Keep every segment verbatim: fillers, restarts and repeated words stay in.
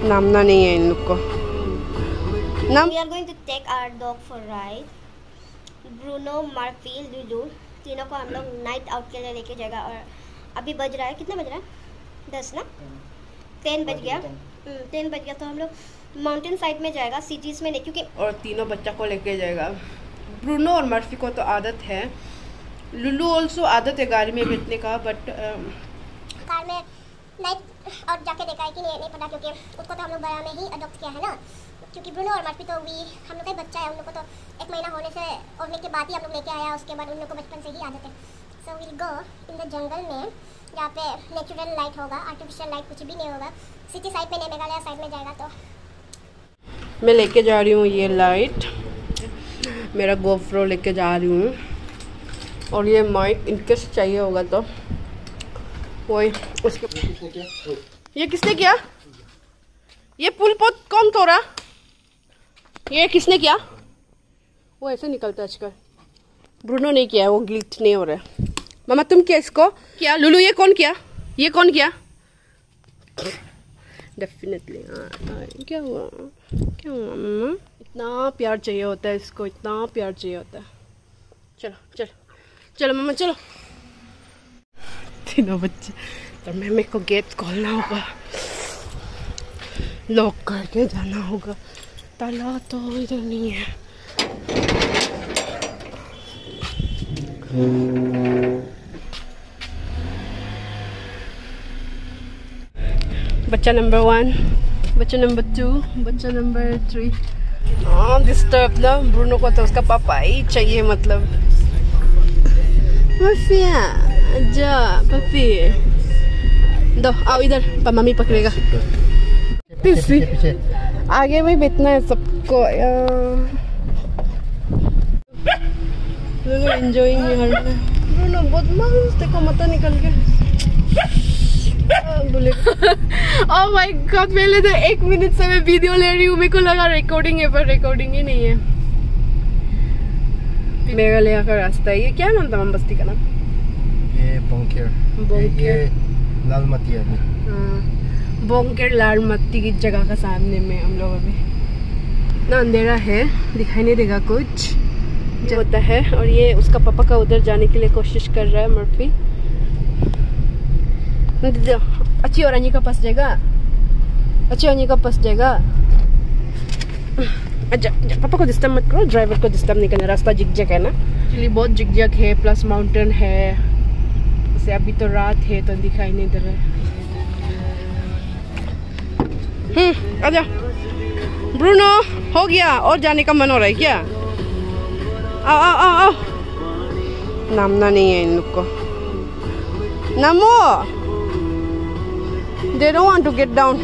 नामना नहीं है इन लोग को नाम। We are going to take our dog for ride. Bruno, Murphy, Lulu तीनों को हम लोग नाइट आउट के लिए लेके जाएगा। और अभी बज रहा है, कितना बज रहा है? दस ना? टेन बज गया। टेन बज गया तो हम लोग माउंटेन साइड में जाएगा, सिटीज़ में नहीं, क्योंकि और तीनों बच्चा को लेके जाएगा। ब्रूनो और मर्फी को तो आदत है, लुलू ऑल्सो आदत है गाड़ी में बैठने का, बट कार में नाइट आउट जाके देखा है कि नहीं, नहीं पता, क्योंकि उसको तो हम लोग बड़ा में ही अडॉप्ट किया है ना। क्योंकि ब्रूनो और मर्फी तो भी हम लोग का बच्चा है, उन लोग को तो एक महीना होने से होने के बाद ही हम लोग लेके आया, उसके बाद उन लोग को बचपन से ही आदत है। So will go in the jungle में, जहाँ पे नेचुरल लाइट होगा, आर्टिफिशियल लाइट कुछ भी नहीं होगा। सिटी साइड में नहीं, मेघालय साइड में जाएगा। तो मैं लेके जा रही हूँ ये लाइट, मेरा गोप्रो लेके जा रही हूँ, और ये माइक इनकेस चाहिए होगा तो वही उसके। ये किसने किया? ये पुल पोत कौन तोड़ा? ये किसने किया? वो ऐसे निकलता है आजकल। ब्रूनो नहीं किया, वो गिल्ट नहीं हो रहा है। मामा तुम क्या इसको क्या? लुलू ये कौन किया? ये कौन किया? डेफिनेटली क्या हुआ? क्या हुआ मम्मा? इतना प्यार चाहिए होता है इसको, इतना प्यार चाहिए होता है। चलो चलो चलो मम्मा चलो। तीनों बच्चे तो मैं मेरे को गेट खोलना होगा, लॉक करके जाना होगा, ताला तो इधर नहीं है। बच्चा नंबर वन, बच्चा नंबर टू, बच्चा नंबर थ्री। हाँ डिस्टर्ब ना, ब्रूनो को तो उसका पापा ही चाहिए, मतलब मफिया जा पपी दो, आओ इधर, मम्मी पकड़ेगा। आगे में बैठना है सबको। एंजॉयिंग ब्रूनो बहुत मस्त, देखो मत निकल के बोले। ओह माय गॉड, पहले तो एक मिनट से मैं वीडियो ले रही हूँ, मेरे को लगा रिकॉर्डिंग है, पर रिकॉर्डिंग ही नहीं है। मेघालय का रास्ता है। ये क्या नाम था मम बस्ती का नाम? ये बोंकेर। बोंकेर लाल मत्ती है। हाँ बोंकेर लाल मत्ती की जगह का सामने में हम लोग अभी। इतना अंधेरा है, दिखाई नहीं देगा कुछ जो होता है। और ये उसका पापा का उधर जाने के लिए कोशिश कर रहा है मर्फी। अच्छी और का पास जाएगा, अच्छी और का पास जाएगा। अच्छा पापा को डिस्टर्ब मत करो, ड्राइवर को डिस्टर्ब नहीं करना। रास्ता जिग-जैग है ना, एक्चुअली बहुत जिग-जैग है, प्लस माउंटेन है। जैसे अभी तो रात है तो दिखाई नहीं दे रहा है। हम्म आजा ब्रूनो, हो गया और जाने का मन हो रहा है क्या? आओ आओ आओ आओ। नामना नहीं है इन लोग को, नमो। They don't want to get down.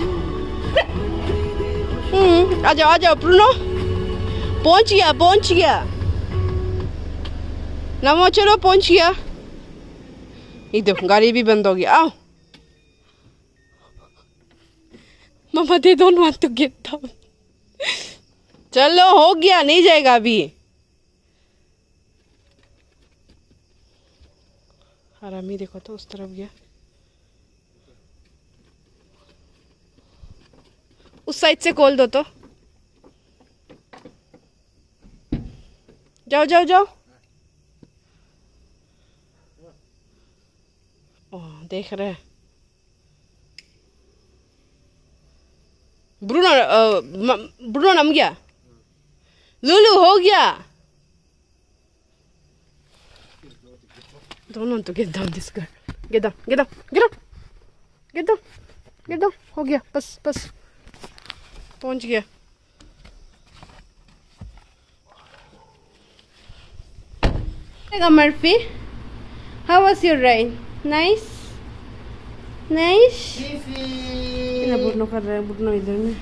हम्म आ जाओ आ जाओ ब्रूनो, पहुंच गया पहुंच गया। नमो चलो पहुंच गया। इधर गाड़ी भी बंद हो गई, आओ। मामा they don't want to get down. चलो हो गया, नहीं जाएगा अभी। हरामी देखो तो उस तरफ गया, उस साइड से खोल दो तो। जाओ जाओ जाओ। ओह देख रहे हैं ब्रूनो। ब्रूनो नम गया, लुलू हो गया। दोनों तो get down this guy, get down get down get down get down get down। हो गया बस बस, पहुंच गया। Murphy, how was your ride? Nice, nice. इधर ब्रूनो कर रहा है, ब्रूनो इधर में।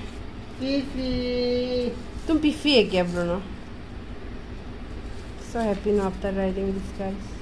तुम पीफी है क्या Bruno? So happy now after riding this guys.